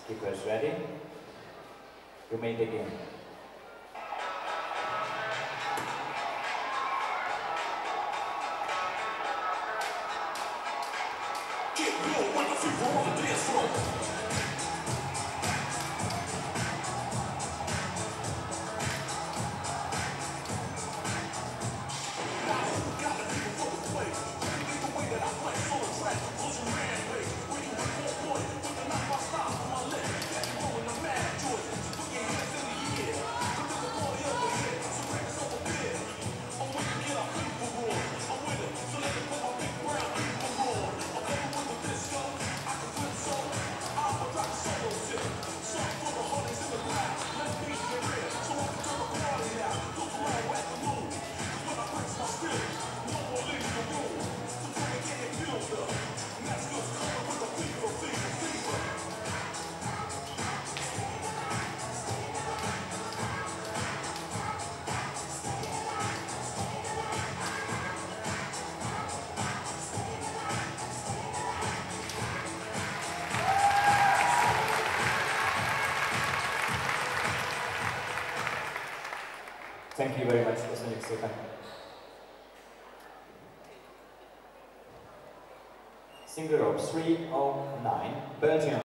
Keepers ready? You may begin. Get real when the people on the dance floor. Thank you very much. Köszönjük szépen. Single rope 309, Belgium.